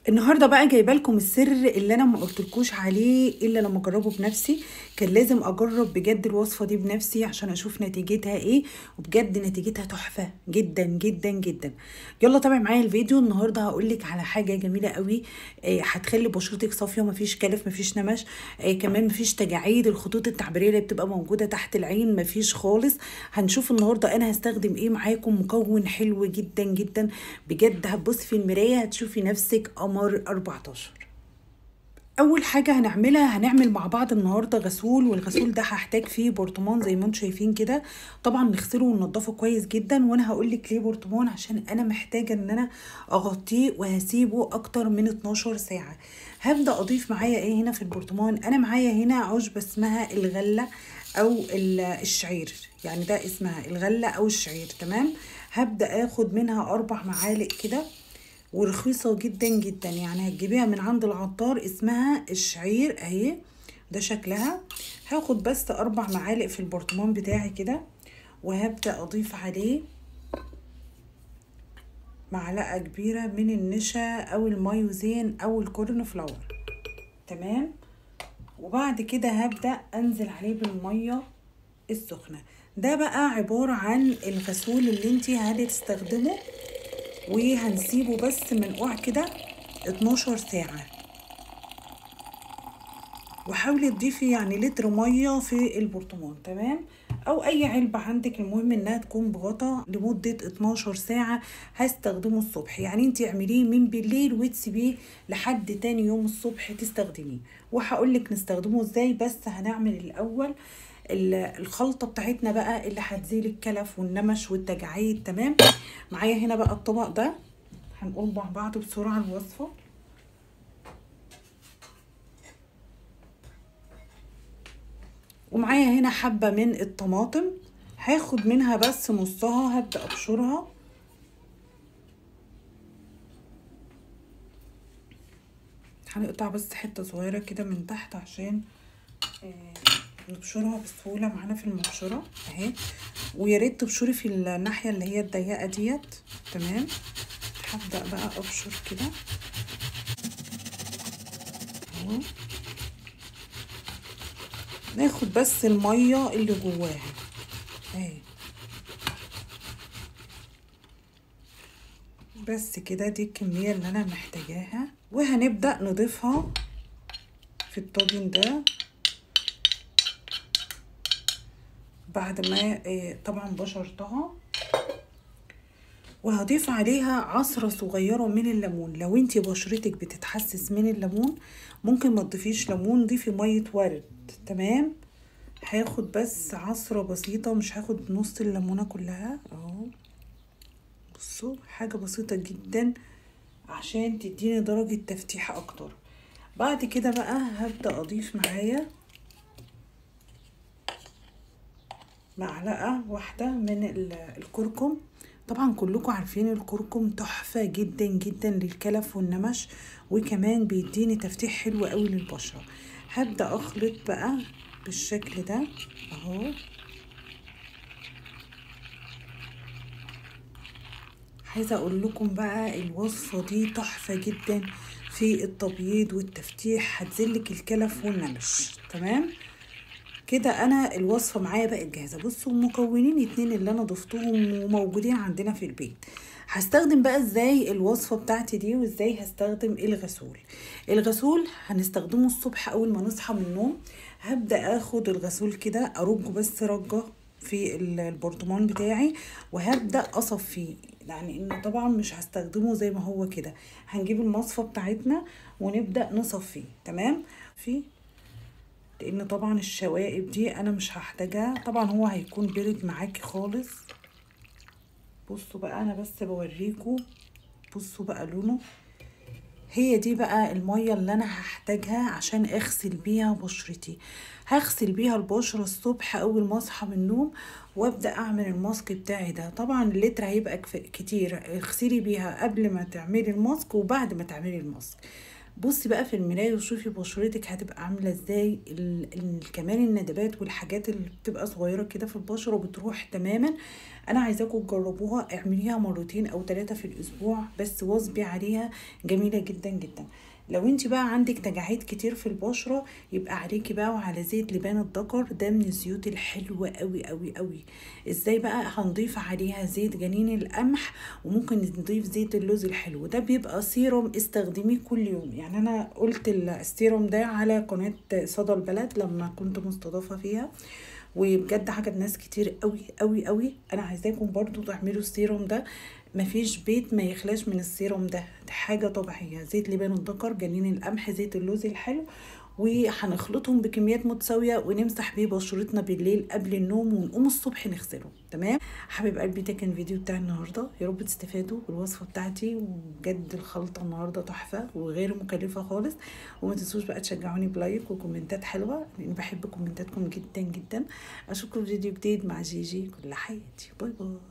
النهارده بقى جايبه لكم السر اللي انا ما قلتلكوش عليه الا لما اجربه بنفسي. كان لازم اجرب بجد الوصفه دي بنفسي عشان اشوف نتيجتها ايه، وبجد نتيجتها تحفه جدا جدا جدا. يلا تابع معايا الفيديو. النهارده هقولك على حاجه جميله قوي، هتخلي بشرتك صافيه، مفيش كلف، مفيش نمش، كمان مفيش تجاعيد. الخطوط التعبيريه اللي بتبقى موجوده تحت العين مفيش خالص. هنشوف النهارده انا هستخدم ايه معاكم. مكون حلو جدا جدا بجد، هتبصي في المرايه هتشوفي نفسك قمر 14. اول حاجه هنعمل مع بعض النهارده غسول، والغسول ده هحتاج فيه برطمان زي ما انتم شايفين كده. طبعا نغسله وننضفه كويس جدا، وانا هقول لك ليه برطمان، عشان انا محتاجه ان انا اغطيه وهسيبه اكتر من 12 ساعه. هبدا اضيف معايا ايه هنا في البرطمان. انا معايا هنا عشبه اسمها الغله او الشعير، يعني ده اسمها الغله او الشعير. تمام، هبدا اخد منها 4 معالق كده، ورخيصة جدا جدا، يعني هتجيبيها من عند العطار، اسمها الشعير اهي، ده شكلها. هاخد بس 4 معالق في البرطمان بتاعي كده، وهبدأ اضيف عليه معلقة كبيرة من النشا او المايوزين او الكورن فلاور. تمام، وبعد كده هبدأ انزل عليه بالمية السخنة. ده بقى عبارة عن الغسول اللي انتي هتستخدمه، وهنسيبه بس منقوع كده 12 ساعة. وحاولي تضيفي يعني لتر ميه في البرطمان، تمام، او اي علبه عندك، المهم انها تكون بغطا لمده 12 ساعه. هستخدمه الصبح، يعني انت اعمليه من بالليل وتسيبيه لحد تاني يوم الصبح تستخدميه. وهقولك نستخدمه ازاي، بس هنعمل الاول الخلطه بتاعتنا بقى اللي هتزيل الكلف والنمش والتجاعيد. تمام، معايا هنا بقى الطبق ده، هنقول مع بعض بسرعه الوصفه. ومعايا هنا حبة من الطماطم، هاخد منها بس نصها، هبدأ ابشرها. هنقطع بس حتة صغيرة كده من تحت عشان نبشرها بسهولة معانا في المبشرة اهي. ويا ريت تبشري في الناحية اللي هي الضيقة ديت. تمام، هبدأ بقى ابشر كده اهو. ناخد بس المية اللي جواها اهي، بس كده دي الكمية اللي انا محتاجاها. وهنبدأ نضيفها في الطاجن ده بعد ما طبعا بشرتها. وهضيف عليها عصرة صغيرة من الليمون. لو انتي بشرتك بتتحسس من الليمون ممكن ما تضيفيش ليمون، ضيفي مية ورد. تمام، هاخد بس عصرة بسيطة، مش هاخد نص الليمونة كلها اهو. بصوا، حاجة بسيطة جدا عشان تديني درجة تفتيح اكتر. بعد كده بقى هبدأ اضيف معايا معلقة واحدة من الكركم. طبعا كلكم عارفين الكركم تحفة جدا جدا للكلف والنمش، وكمان بيديني تفتيح حلو قوي للبشرة. هبدأ اخلط بقى بالشكل ده اهو. عايزة اقول لكم بقى الوصفة دي تحفة جدا في التبييض والتفتيح، هتزلك الكلف والنمش. تمام كده، انا الوصفه معايا بقت جاهزه. بصوا، مكونين 2 اللي انا ضفتهم وموجودين عندنا في البيت. هستخدم بقى ازاي الوصفه بتاعتي دي، وازاي هستخدم الغسول. الغسول هنستخدمه الصبح اول ما نصحى من النوم. هبدا اخد الغسول كده ارجه بس رجه في البرطمان بتاعي، وهبدا اصفيه، يعني انه طبعا مش هستخدمه زي ما هو كده. هنجيب المصفى بتاعتنا ونبدا نصفيه. تمام، لان طبعا الشوائب دي انا مش هحتاجها. طبعا هو هيكون برد معاكي خالص. بصوا بقى، انا بس بوريكم، بصوا بقى لونه. هي دي بقى المية اللي انا هحتاجها عشان اغسل بيها بشرتي. هغسل بيها البشرة الصبح اول ما اصحى من النوم، وابدا اعمل الماسك بتاعي ده. طبعا اللتر هيبقى كتير، اغسلي بيها قبل ما تعملي الماسك وبعد ما تعملي الماسك. بصي بقى في المرايه وشوفي بشرتك هتبقى عامله ازاي. كمان الندبات والحاجات اللي بتبقى صغيره كده في البشره بتروح تماما. انا عايزاكم تجربوها، اعمليها مرتين او 3 في الاسبوع بس، واظبي عليها. جميله جدا جدا. لو انت بقى عندك تجاعيد كتير في البشره، يبقى عليكي بقى وعلى زيت لبان الذكر، ده من الزيوت الحلوه قوي قوي قوي. ازاي بقى؟ هنضيف عليها زيت جنين القمح، وممكن نضيف زيت اللوز الحلو. ده بيبقى سيروم استخدميه كل يوم. يعني انا قلت السيروم ده على قناه صدى البلد لما كنت مستضافه فيها، وبجد عجب ناس كتير قوي قوي قوي. انا عايزاكم برضو تعملوا السيروم ده، مفيش بيت ما يخلاش من السيروم ده. ده حاجة طبيعية، زيت لبان الذكر، جنين القمح، زيت اللوز الحلو، وهنخلطهم بكميات متساوية ونمسح بيه بشرتنا بالليل قبل النوم، ونقوم الصبح نغسله. تمام حبيب قلبي، ده كان الفيديو بتاع النهاردة. يا رب تستفادوا بالوصفة بتاعتي، وبجد الخلطة النهاردة تحفة وغير مكلفة خالص. وما تنسوش بقى تشجعوني بلايك وكومنتات حلوة، لأن بحب كومنتاتكم جدا جدا. أشوفكم في فيديو جديد مع جيجي كل حياتي. باي باي.